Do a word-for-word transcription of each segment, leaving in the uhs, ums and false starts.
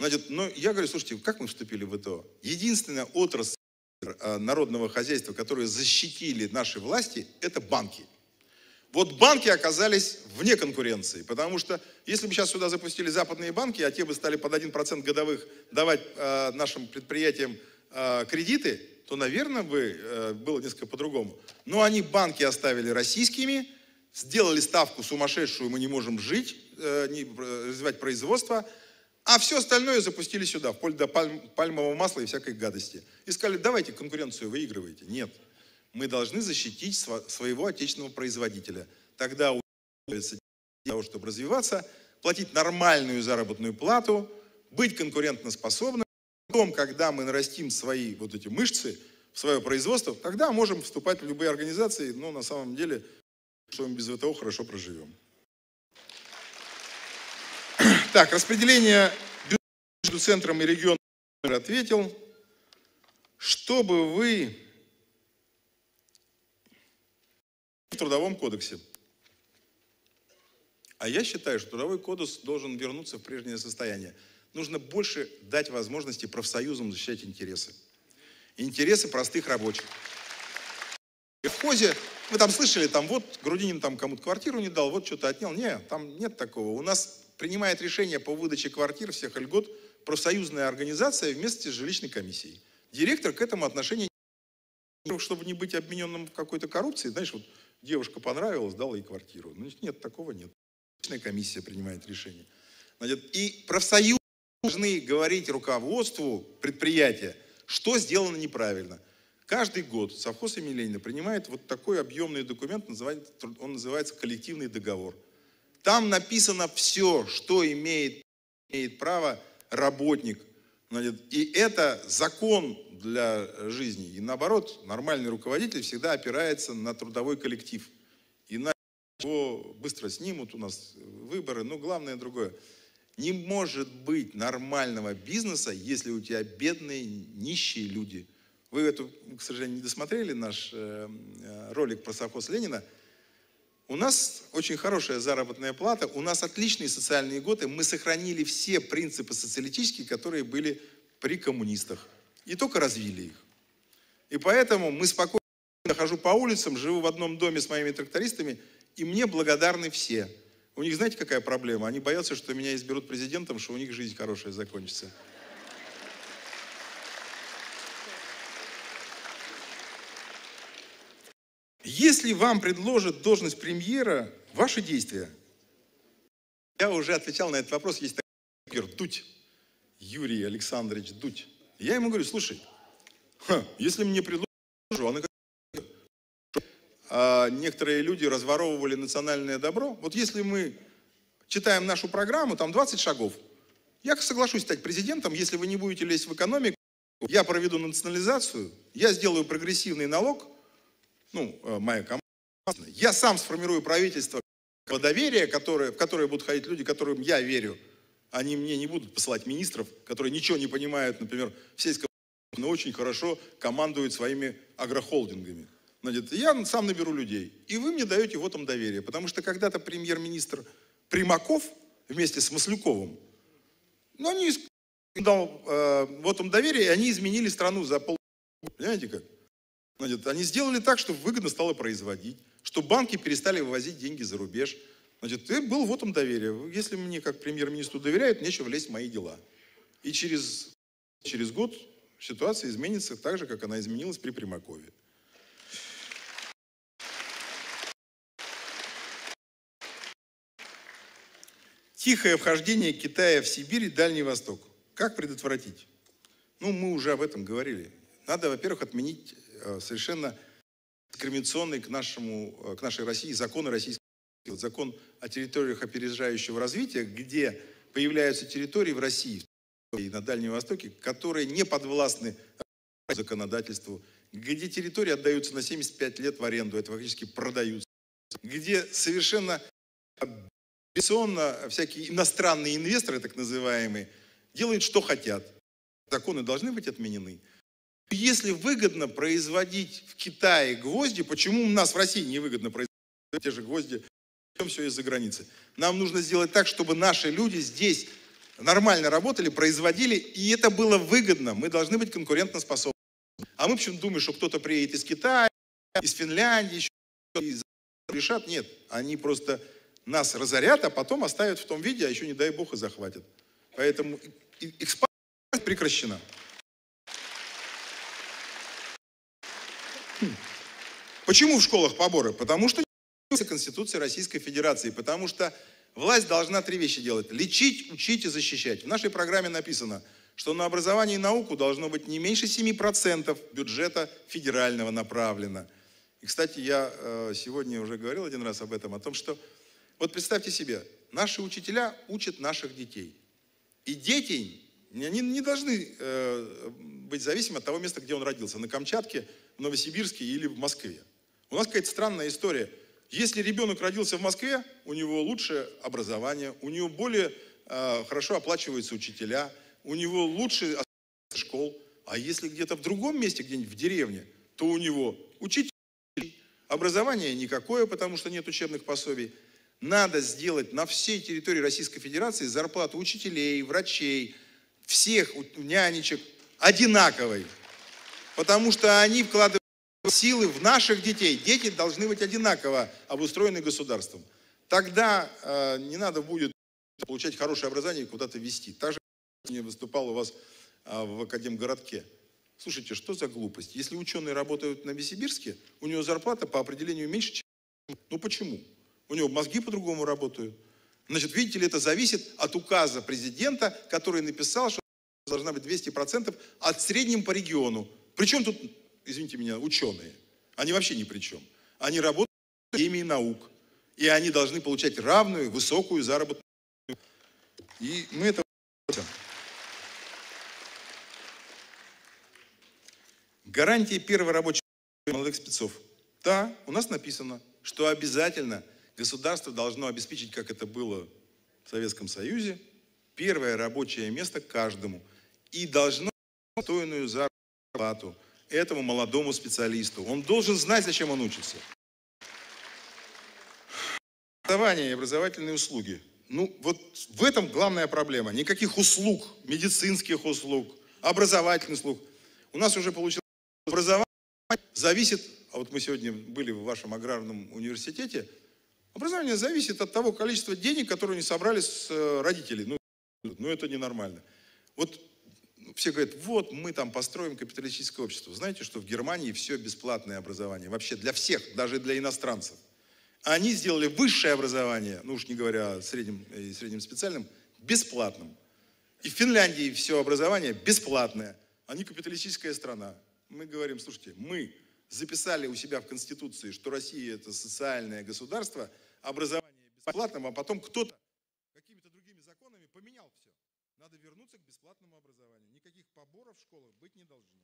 Значит, но я говорю, слушайте, как мы вступили в ВТО? Единственная отрасль народного хозяйства, которые защитили наши власти, это банки. Вот банки оказались вне конкуренции, потому что если бы сейчас сюда запустили западные банки, а те бы стали под один процент годовых давать э, нашим предприятиям э, кредиты, то, наверное, бы э, было несколько по-другому. Но они банки оставили российскими, сделали ставку сумасшедшую, мы не можем жить, э, не, развивать производство, а все остальное запустили сюда, вплоть до пальм, пальмового масла и всякой гадости. И сказали, давайте конкуренцию выигрывайте. Нет. Мы должны защитить своего отечественного производителя. Тогда у него для того, чтобы развиваться, платить нормальную заработную плату, быть конкурентоспособным. Потом, когда мы нарастим свои вот эти мышцы в свое производство, тогда можем вступать в любые организации, но на самом деле, что мы без ВТО хорошо проживем. Так, распределение между центром и регионом ответил. Чтобы вы в Трудовом кодексе. А я считаю, что Трудовой кодекс должен вернуться в прежнее состояние. Нужно больше дать возможности профсоюзам защищать интересы. Интересы простых рабочих. В хозе, вы там слышали, там вот Грудинин там кому-то квартиру не дал, вот что-то отнял. Нет, там нет такого. У нас принимает решение по выдаче квартир всех льгот профсоюзная организация вместе с жилищной комиссией. Директор к этому отношения не имеет, чтобы не быть обвиненным в какой-то коррупции. Знаешь, вот девушка понравилась, дала ей квартиру. Ну, нет, такого нет. Комиссия принимает решение. Значит, и профсоюзы должны говорить руководству предприятия, что сделано неправильно. Каждый год совхоз имени Ленина принимает вот такой объемный документ, он называется коллективный договор. Там написано все, что имеет, имеет право работник. Значит, и это закон для жизни. И наоборот, нормальный руководитель всегда опирается на трудовой коллектив. Иначе его быстро снимут, у нас выборы, но главное другое. Не может быть нормального бизнеса, если у тебя бедные, нищие люди. Вы эту, к сожалению, не досмотрели наш э, ролик про совхоз Ленина. У нас очень хорошая заработная плата, у нас отличные социальные годы, мы сохранили все принципы социалистические, которые были при коммунистах. И только развили их. И поэтому мы спокойно, я хожу по улицам, живу в одном доме с моими трактористами, и мне благодарны все. У них, знаете, какая проблема? Они боятся, что меня изберут президентом, что у них жизнь хорошая закончится. Если вам предложат должность премьера, ваши действия. Я уже отвечал на этот вопрос, есть такой Дудь, Юрий Александрович Дудь. Я ему говорю, слушай, ха, если мне предложат, он а некоторые люди разворовывали национальное добро. Вот если мы читаем нашу программу, там двадцать шагов. Я соглашусь стать президентом, если вы не будете лезть в экономику, я проведу национализацию, я сделаю прогрессивный налог, ну, моя команда, я сам сформирую правительство по доверию, которое, в которое будут ходить люди, которым я верю. Они мне не будут посылать министров, которые ничего не понимают, например, в сельском, но очень хорошо командуют своими агрохолдингами. Значит, я сам наберу людей, и вы мне даете вотум доверия, потому что когда-то премьер-министр Примаков вместе с Маслюковым, ну, они дал э, вотум доверия, и они изменили страну за полгода. Понимаете как? Значит, они сделали так, чтобы выгодно стало производить, чтобы банки перестали вывозить деньги за рубеж. Значит, это был вотум доверия. Если мне как премьер-министру доверяют, нечего лезть в мои дела. И через, через год ситуация изменится так же, как она изменилась при Примакове. Тихое вхождение Китая в Сибирь и Дальний Восток. Как предотвратить? Ну, мы уже об этом говорили. Надо, во-первых, отменить совершенно дискриминационный к, нашему, к нашей России законы российского. Закон о территориях опережающего развития, где появляются территории в России и на Дальнем Востоке, которые не подвластны законодательству, где территории отдаются на семьдесят пять лет в аренду, это фактически продаются, где совершенно бесцельно всякие иностранные инвесторы, так называемые, делают, что хотят. Законы должны быть отменены. Если выгодно производить в Китае гвозди, почему у нас в России не выгодно производить те же гвозди, все из-за границы? Нам нужно сделать так, чтобы наши люди здесь нормально работали, производили, и это было выгодно. Мы должны быть конкурентоспособны. А мы почему-то думаем, что кто-то приедет из Китая, из Финляндии, еще из решат. Нет, они просто нас разорят, а потом оставят в том виде, а еще, не дай бог, и захватят. Поэтому экспансия прекращена. Почему в школах поборы? Потому что Конституция Российской Федерации, потому что власть должна три вещи делать: лечить, учить и защищать. В нашей программе написано, что на образование и науку должно быть не меньше семи процентов бюджета федерального направлено. И, кстати, я э, сегодня уже говорил один раз об этом, о том, что, вот представьте себе, наши учителя учат наших детей. И дети, они не должны э, быть зависимы от того места, где он родился, на Камчатке, в Новосибирске или в Москве. У нас какая-то странная история. Если ребенок родился в Москве, у него лучшее образование, у него более э, хорошо оплачиваются учителя, у него лучше школ. А если где-то в другом месте, где-нибудь в деревне, то у него учитель, образование никакое, потому что нет учебных пособий. Надо сделать на всей территории Российской Федерации зарплату учителей, врачей, всех нянечек одинаковой. Потому что они вкладывают силы в наших детей. Дети должны быть одинаково обустроены государством. Тогда э, не надо будет получать хорошее образование и куда-то везти. Так же я выступал у вас э, в Академгородке. Слушайте, что за глупость? Если ученые работают в Новосибирске, у него зарплата по определению меньше, чем... Ну почему? У него мозги по-другому работают. Значит, видите ли, это зависит от указа президента, который написал, что должна быть двести процентов от среднем по региону. Причем тут, извините меня, ученые? Они вообще ни при чем. Они работают в Академии наук. И они должны получать равную, высокую заработную. И мы это... Гарантии первой рабочей молодых спецов. Да, у нас написано, что обязательно государство должно обеспечить, как это было в Советском Союзе, первое рабочее место каждому. И должно дать достойную зарплату этому молодому специалисту. Он должен знать, зачем он учится. Образование и образовательные услуги. Ну, вот в этом главная проблема. Никаких услуг, медицинских услуг, образовательных услуг. У нас уже получилось образование зависит, а вот мы сегодня были в вашем аграрном университете, образование зависит от того количества денег, которые они собрали с родителей. Ну, ну это ненормально. Вот все говорят, вот мы там построим капиталистическое общество. Знаете, что в Германии все бесплатное образование. Вообще для всех, даже для иностранцев. Они сделали высшее образование, ну уж не говоря о среднем и среднем специальном, бесплатным. И в Финляндии все образование бесплатное. Они капиталистическая страна. Мы говорим, слушайте, мы записали у себя в Конституции, что Россия это социальное государство, образование бесплатным, а потом кто-то какими-то другими законами поменял все. Надо вернуться к бесплатному образованию. Никаких поборов в школах быть не должно.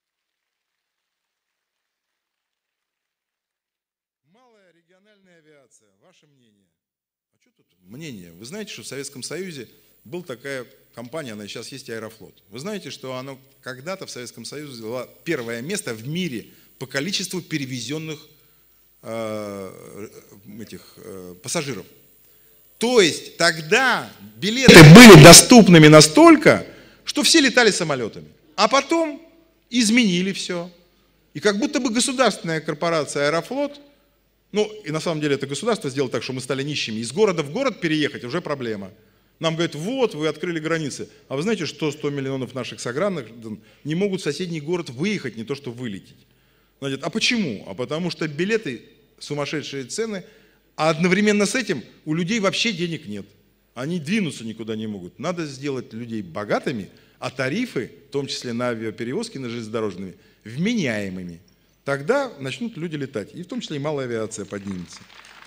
Малая региональная авиация. Ваше мнение? А что тут? Мнение. Вы знаете, что в Советском Союзе была такая компания, она сейчас есть Аэрофлот. Вы знаете, что она когда-то в Советском Союзе заняла первое место в мире по количеству перевезенных э, этих э, пассажиров. То есть тогда билеты были доступными настолько, что все летали самолетами. А потом изменили все. И как будто бы государственная корпорация Аэрофлот, ну и на самом деле это государство сделало так, что мы стали нищими. Из города в город переехать уже проблема. Нам говорят, вот, вы открыли границы. А вы знаете, что сто миллионов наших сограждан не могут в соседний город выехать, не то что вылететь. Значит, а почему? А потому что билеты, сумасшедшие цены, а одновременно с этим у людей вообще денег нет. Они двинуться никуда не могут. Надо сделать людей богатыми, а тарифы, в том числе на авиаперевозки, на железнодорожные, вменяемыми. Тогда начнут люди летать, и в том числе и малая авиация поднимется.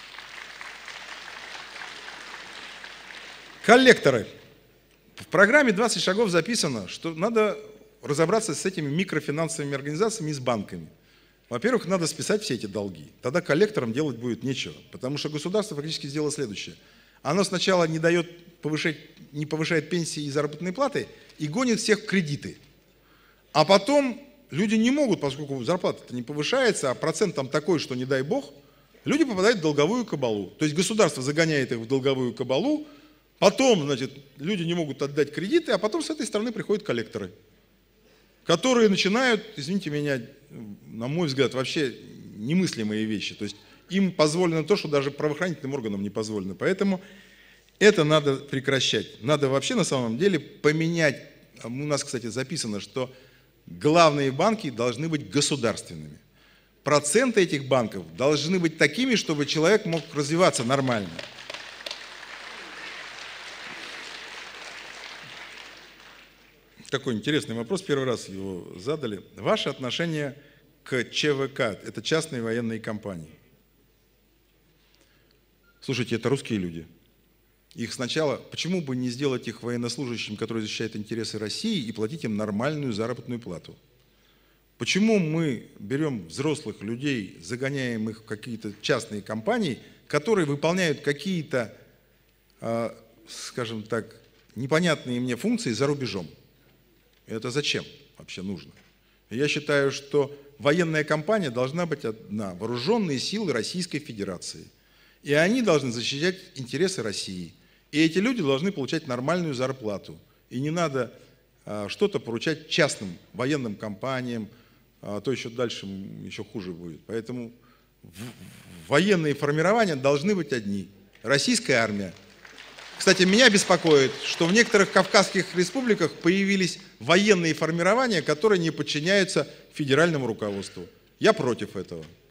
Коллекторы. В программе двадцать шагов записано, что надо разобраться с этими микрофинансовыми организациями и с банками. Во-первых, надо списать все эти долги. Тогда коллекторам делать будет нечего. Потому что государство фактически сделало следующее. Оно сначала не дает повышать, не повышает пенсии и заработные платы и гонит всех в кредиты. А потом люди не могут, поскольку зарплата-то не повышается, а процент там такой, что не дай бог, люди попадают в долговую кабалу. То есть государство загоняет их в долговую кабалу, Потом, значит, люди не могут отдать кредиты, а потом с этой стороны приходят коллекторы, которые начинают, извините меня, на мой взгляд, вообще немыслимые вещи. То есть им позволено то, что даже правоохранительным органам не позволено. Поэтому это надо прекращать. Надо вообще на самом деле поменять. У нас, кстати, записано, что главные банки должны быть государственными. Проценты этих банков должны быть такими, чтобы человек мог развиваться нормально. Такой интересный вопрос, первый раз его задали. Ваше отношение к ЧВК, это частные военные компании. Слушайте, это русские люди. Их сначала, почему бы не сделать их военнослужащими, которые защищают интересы России, и платить им нормальную заработную плату? Почему мы берем взрослых людей, загоняем их в какие-то частные компании, которые выполняют какие-то, скажем так, непонятные мне функции за рубежом? Это зачем вообще нужно? Я считаю, что военная компания должна быть одна, вооруженные силы Российской Федерации. И они должны защищать интересы России. И эти люди должны получать нормальную зарплату. И не надо а, что-то поручать частным военным компаниям, а то еще дальше еще хуже будет. Поэтому в, военные формирования должны быть одни. Российская армия. Кстати, меня беспокоит, что в некоторых кавказских республиках появились военные формирования, которые не подчиняются федеральному руководству. Я против этого.